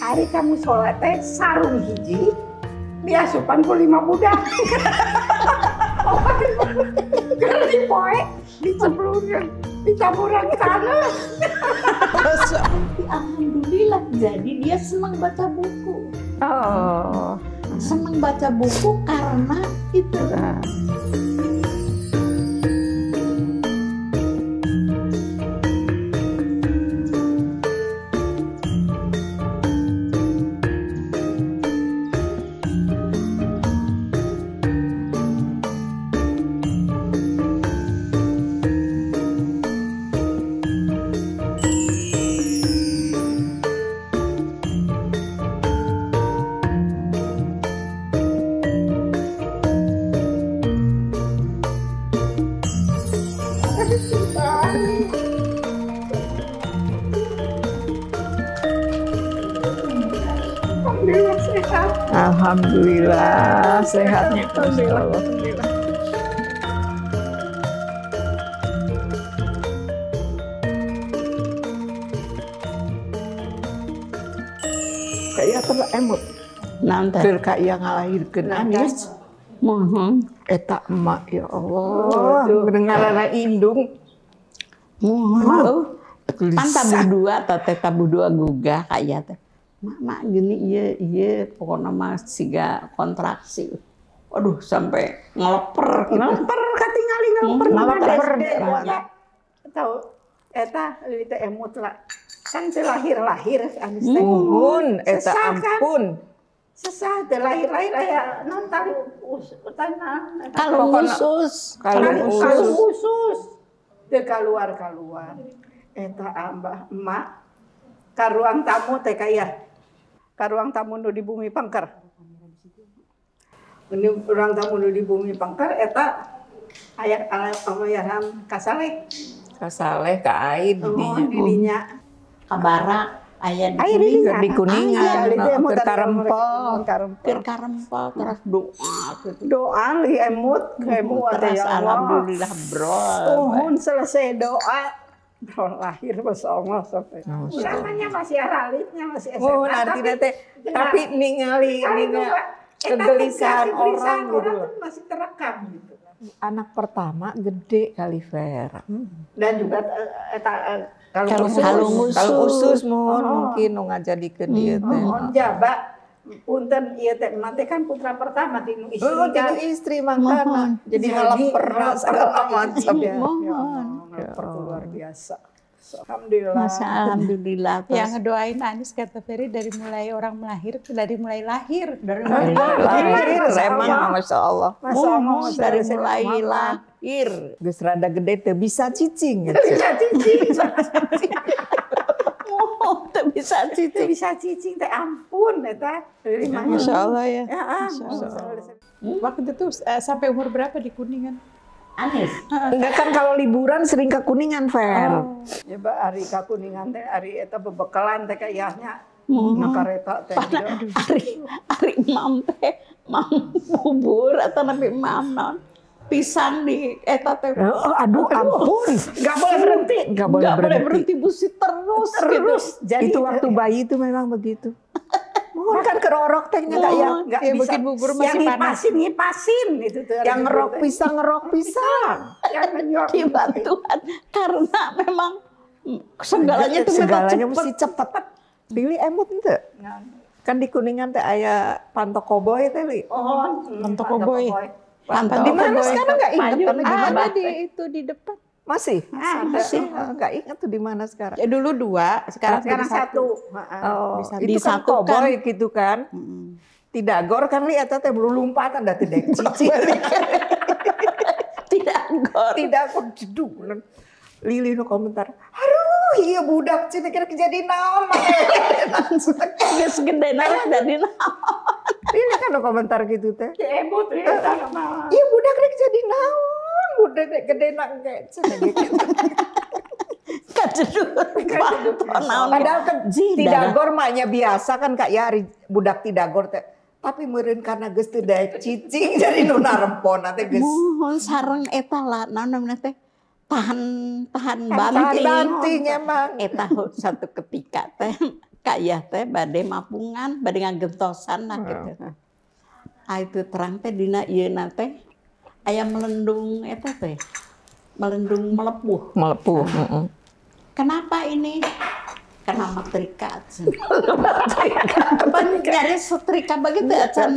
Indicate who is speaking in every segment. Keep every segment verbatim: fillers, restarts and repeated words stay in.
Speaker 1: hari kamu sholat teh sarung hiji diasupan ku lima budak. Karena di poe dicemplungin ditaburan tanah.
Speaker 2: Alhamdulillah, jadi dia senang baca buku.
Speaker 1: Oh,
Speaker 2: Senang baca buku karena itu.
Speaker 1: nah. Alhamdulillah sehat.
Speaker 3: Alhamdulillah sehatnya.
Speaker 1: Alhamdulillah. Kayak teremut.
Speaker 3: Nanti
Speaker 1: Kayak ngalahirkeun Anis.
Speaker 3: mohon,
Speaker 1: Eta emak ya Allah. Mendengaran indung.
Speaker 3: mohon. Pan tabu dua atau teh tabu dua gugah kayak teh. Mak gini iya iya pokoknya mah siga kontraksi. Waduh sampai ngeleper gitu.
Speaker 1: Ngelemper katingali ngelemper.
Speaker 3: Ngeleper.
Speaker 1: Tahu eta lili teh emut lah. Kan teu lahir-lahir Anis teh.
Speaker 4: Muhun, eta
Speaker 1: Sesah, kan?
Speaker 4: ampun.
Speaker 1: Sesah teu lahir-lahir aya non tali us tanah.
Speaker 3: Kalung khusus,
Speaker 4: Kalung
Speaker 1: Kalung
Speaker 4: usus.
Speaker 1: khusus. Teu kaluar-kaluar. Eta ambah emak ka ruang tamu teh kaya. Ka ruang tamu nu di bumi pangker. Ini ruang tamu nu di bumi pangker eta aya alayaram kasaleh.
Speaker 4: Kasaleh ka Aid
Speaker 1: Oh,
Speaker 4: di
Speaker 1: dirinya.
Speaker 3: kabarak, aya di
Speaker 1: Air
Speaker 3: kuning,
Speaker 1: di
Speaker 4: di Kuningan,
Speaker 1: Aya,
Speaker 4: keur karempel.
Speaker 3: keur karempel, terus doa gitu.
Speaker 1: Doa li emut, emut
Speaker 3: Terus
Speaker 1: ya Allah.
Speaker 3: alhamdulillah bro.
Speaker 1: Uhun selesai doa. Doa lahir Masya Allah sampai. Namanya masih aralitnya masih S M A.
Speaker 4: Muhun artinya teh tapi ningali ningali kegelisahan orang gitu loh.
Speaker 1: tuh masih terekam gitu.
Speaker 4: Anak pertama gede kali Fer.
Speaker 1: Dan juga eh, eta eh,
Speaker 3: Kalung
Speaker 1: kalau
Speaker 3: khusus.
Speaker 4: Kalung
Speaker 3: usus.
Speaker 4: Kalung usus mohon
Speaker 1: Oh.
Speaker 4: mungkin nu ngajadikeun dieu teh.
Speaker 1: mohon jaba punten ieu teh emak teh kan putra pertama tinu istri
Speaker 4: Oh,
Speaker 1: kan.
Speaker 4: jadi istri makana. Jadi ngaleper segala macam ya.
Speaker 3: Mohon.
Speaker 1: Ngaleper luar biasa. Alhamdulillah.
Speaker 3: Masa alhamdulillah.
Speaker 5: Yang ngedoain Anis kata Ferry dari mulai orang melahir, dari mulai lahir, dari
Speaker 3: Iya.
Speaker 5: mulai
Speaker 4: Lahir
Speaker 1: Masya
Speaker 4: emang
Speaker 1: Allah.
Speaker 4: masya Allah.
Speaker 1: Masya Allah,
Speaker 3: Mohon dari
Speaker 1: saya-
Speaker 3: mulai
Speaker 1: saya-
Speaker 3: lahir.
Speaker 4: Geus rada gede teh bisa cicing gitu.
Speaker 1: Bisa cicing.
Speaker 3: Mohon tak bisa
Speaker 1: Teu
Speaker 3: cicing.
Speaker 1: bisa cicing teh ampun eta. Dari mana?
Speaker 4: Masya Allah ya.
Speaker 1: Ya, ah,
Speaker 3: Masya
Speaker 1: Masya
Speaker 3: Allah.
Speaker 1: Allah.
Speaker 5: waktu itu eh, sampai umur berapa di Kuningan?
Speaker 3: Anis.
Speaker 4: Enggak kan kalau liburan sering ke Kuningan, Fer.
Speaker 1: Ya ba ari ka Kuningan teh ari eta bebekalan teh kayaknya.
Speaker 3: Mohon.
Speaker 1: Na kareta teh.
Speaker 3: Pada hari hari mam teh mam bubur atau nabi mam non pisang di eta teh.
Speaker 4: Oh, aduh ampun.
Speaker 1: Enggak boleh berhenti.
Speaker 4: Enggak boleh
Speaker 3: Nggak boleh
Speaker 4: berhenti.
Speaker 3: berhenti busi terus,
Speaker 1: Terus.
Speaker 3: gitu.
Speaker 1: Jadi
Speaker 4: Itu waktu bayi itu memang begitu. Mohon kan kerorok tehnya kayak yang
Speaker 1: enggak
Speaker 5: Ya,
Speaker 1: bisa.
Speaker 5: bikin bubur masih
Speaker 1: yang
Speaker 5: panas.
Speaker 1: ngipasin, ngipasin itu tuh.
Speaker 4: yang ngerok pisang ngerok pisang.
Speaker 1: Yang menyuap.
Speaker 3: Dibantuan karena memang segalanya itu
Speaker 4: Segalanya
Speaker 3: cepet.
Speaker 4: mesti cepet. Pilih emut ente. Kan di Kuningan teh aya Pantok Koboy teh li.
Speaker 1: Oh,
Speaker 5: Pantok Koboy.
Speaker 3: Pantau
Speaker 4: Di mana
Speaker 3: Koboy
Speaker 4: sekarang nggak ingat
Speaker 3: Payung
Speaker 4: karena di mana?
Speaker 5: Ada di itu di depan.
Speaker 4: Masih?
Speaker 1: Ah,
Speaker 4: Masih. Enggak ingat tuh di mana sekarang.
Speaker 5: Ya dulu dua, sekarang,
Speaker 1: sekarang
Speaker 5: jadi
Speaker 1: satu.
Speaker 4: Oh,
Speaker 5: Bisa
Speaker 4: itu kan
Speaker 3: disatukan.
Speaker 4: Koboy gitu kan.
Speaker 3: Mm.
Speaker 4: Tidak gor kan li eta teh berlompatan da teh dek cici.
Speaker 3: Tidak gor.
Speaker 4: Tidak kok jeduk. Lili nu komentar. Aduh, iya budak cina kira kejadian naon mah.
Speaker 3: Geus gede naik dari
Speaker 4: Lili kan nu komentar gitu teh.
Speaker 1: Emut ya sama.
Speaker 4: Iya budak rek jadi naon, budak rek gede nak ge cenah gitu.
Speaker 3: kajedut.
Speaker 4: Padahal kan tidagor mahnya biasa kan Kak Yari budak tidagor teh. Tapi meureun karena geus teu daek cicing jadi nu narempona teh geus
Speaker 3: Mohon sareng eta lah naon namanya teh tahan tahan
Speaker 4: tahan
Speaker 3: banting.
Speaker 4: banting emang.
Speaker 3: Eta satu ketika teh Kak Kak Yah teh bade mapungan, bade ngagentosan lah gitu. Ah itu terang teh dina ieu na teh aya melendung eta teh. Melendung melepuh.
Speaker 4: Melepuh.
Speaker 3: Kenapa ini? Karena matrika. Pan nyari setrika begitu acan.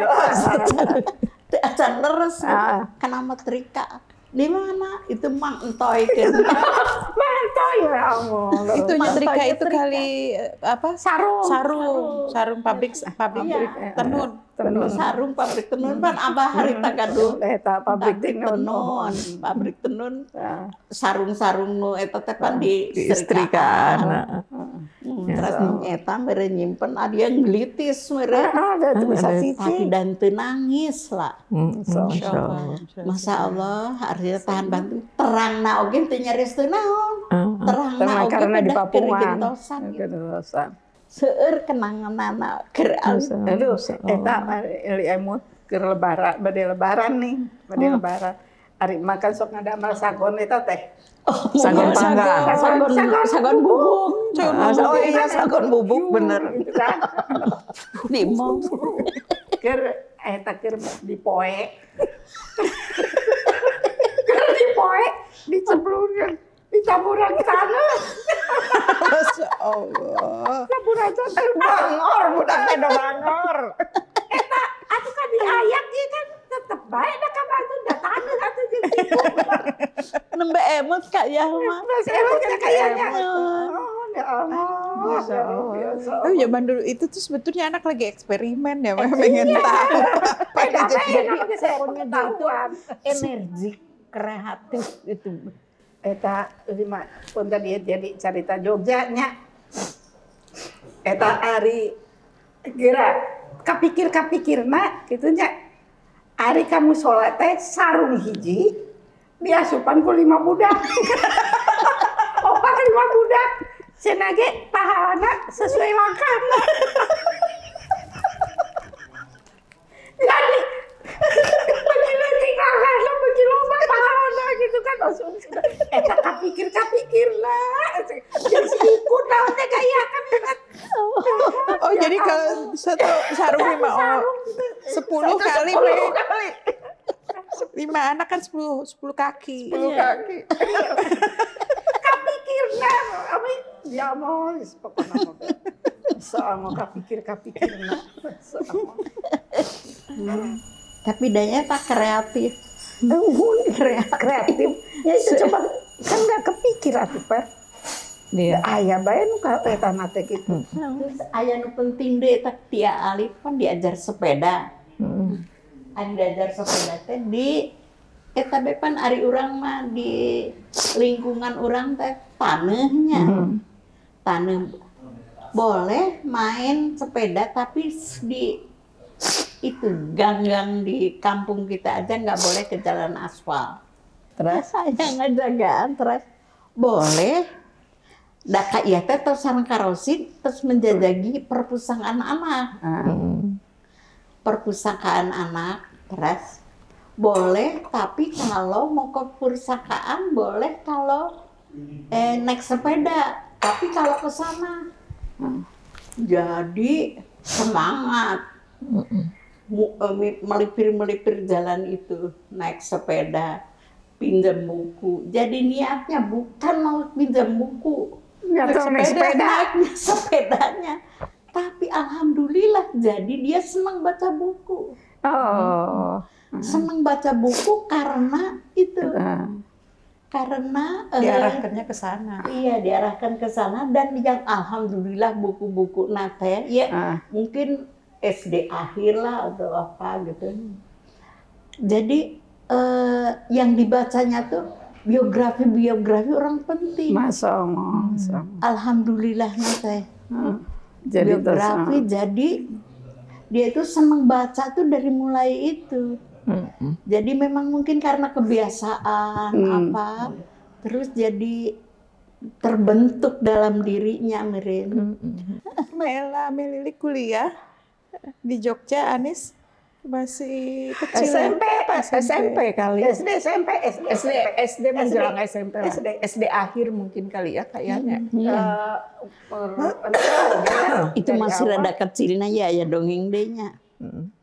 Speaker 3: Acan leres. Karena matrika. Di mana? Itu mang entoy kan.
Speaker 1: Mantoy ya Allah.
Speaker 5: Itu nyetrika itu kali apa?
Speaker 1: Sarung.
Speaker 5: Sarung, sarung pabrik pabrik
Speaker 3: Iya.
Speaker 5: tenun.
Speaker 3: Tenun sarung pabrik tenun pan abah harita gaduh.
Speaker 1: Eta pabrik tenun.
Speaker 3: tenun, pabrik tenun. Sarung-sarung nu eta teh pan di
Speaker 4: Istrikan.
Speaker 3: Hmm, terus eta mere nyimpen ada yang glitis mere.
Speaker 1: Ada tuh bisa
Speaker 3: Tapi
Speaker 1: cici.
Speaker 3: dan teu nangis lah.
Speaker 4: Masya Allah.
Speaker 3: Masya Allah, artinya tahan bantu. Terangna oge teu nyaris teu naon. Terangna
Speaker 1: Karena
Speaker 3: oge
Speaker 1: karena di
Speaker 3: pada
Speaker 1: Papungan.
Speaker 3: gentosan gitu.
Speaker 1: Gentosan.
Speaker 3: Seueur kenanganana keur
Speaker 1: Aduh, eta eli emut keur lebaran, bade lebaran nih, bade lebaran. Ari makan sok ngadamel sagon eta teh.
Speaker 4: Sagon panggang.
Speaker 3: Sagon sagon bubuk.
Speaker 4: Oh iya, sagon bubuk bener.
Speaker 1: Gitu kan.
Speaker 3: Limau.
Speaker 1: Keur eta keur dipoe. Keur dipoe, dicemplungkeun, dicaburan tanah.
Speaker 5: Masya Allah.
Speaker 1: Caburan tanah.
Speaker 4: Bangor, budak teh do bangor.
Speaker 1: Eta atuh kan diayak ieu kan tetep bae da ka batu da tanah atuh jeung tipu.
Speaker 3: Nembe emot Kak Yah mah.
Speaker 1: Terus emang kan kayaknya. Oh, ya Allah. Masya Allah.
Speaker 5: Oh zaman dulu itu tuh sebetulnya anak lagi eksperimen ya, pengen tahu.
Speaker 1: Beda
Speaker 3: Jadi
Speaker 1: beda
Speaker 3: seorangnya dia itu
Speaker 1: tahuan.
Speaker 3: energi kreatif itu.
Speaker 1: Eta lima pun tadi jadi cerita Jogja nya. Eta ari kira kapikir-kapikirna kitu nya. Ari kamu sholat teh sarung hiji diasupan ku lima budak. Opat lima budak. Cenah ge pahalana sesuai makan. Jadi begini tinggal karena begini loba pahalana gitu kan langsung sudah. Eta kapikir-kapikir lah. Jadi ikut naonnya kayak kan ingat.
Speaker 5: Oh jadi kalau satu sarung lima oh, sepuluh kali,
Speaker 1: Sepuluh kali.
Speaker 5: lima anak kan sepuluh sepuluh kaki.
Speaker 1: Sepuluh kaki. Kapikirna, abi ya mau pokoknya mau. Soal mau kapikir-kapikirna.
Speaker 3: Tapi daya tak kreatif.
Speaker 1: Kreatif. Kreatif. Ya itu coba kan nggak kepikir atuh per.
Speaker 4: Iya.
Speaker 1: Aya bae nu ka eta na teh kitu.
Speaker 3: Terus aya nu penting deh tak Tia Alif kan diajar sepeda. Ari diajar sepeda teh di eta bae pan ari urang mah di lingkungan urang teh taneuhnya. Taneuh boleh main sepeda tapi di itu gang-gang di kampung kita aja nggak boleh ke jalan aspal. Terus saya ngajagaan terus boleh. Daka iya teh terus sareng karosin terus menjajagi perpustakaan anak. Perpustakaan anak terus boleh tapi kalau mau ke perpustakaan boleh kalau eh, naik sepeda tapi kalau ke sana jadi semangat. Melipir-melipir jalan itu naik sepeda pinjam buku jadi niatnya bukan mau pinjam buku naik sepeda naiknya sepedanya tapi alhamdulillah jadi dia senang baca buku.
Speaker 1: Oh,
Speaker 3: Senang baca buku karena itu karena
Speaker 5: Diarahkannya ke sana.
Speaker 3: iya diarahkan ke sana dan yang alhamdulillah buku-buku nate ya
Speaker 1: Ah.
Speaker 3: mungkin S D akhir lah atau apa gitu. Jadi eh, yang dibacanya tuh biografi-biografi orang penting.
Speaker 1: Masya Allah. Masya Allah.
Speaker 3: Alhamdulillah teh.
Speaker 1: Jadi
Speaker 3: Biografi
Speaker 1: terus,
Speaker 3: jadi dia itu senang baca tuh dari mulai itu. Jadi memang mungkin karena kebiasaan
Speaker 1: Hmm.
Speaker 3: apa terus jadi terbentuk dalam dirinya Mirin.
Speaker 5: Mela Melili kuliah di Jogja, Anis masih kecil.
Speaker 1: S M P,
Speaker 4: S M P kali.
Speaker 1: S D, S M P, S D,
Speaker 4: S D, S D menjelang S M P lah.
Speaker 1: S D.
Speaker 4: S D akhir mungkin kali ya kayaknya.
Speaker 1: Eh, per- enggak,
Speaker 3: Itu
Speaker 4: Dari
Speaker 3: masih
Speaker 4: awal.
Speaker 3: rada kecilnya ya ya dongeng dehnya.
Speaker 4: Mm.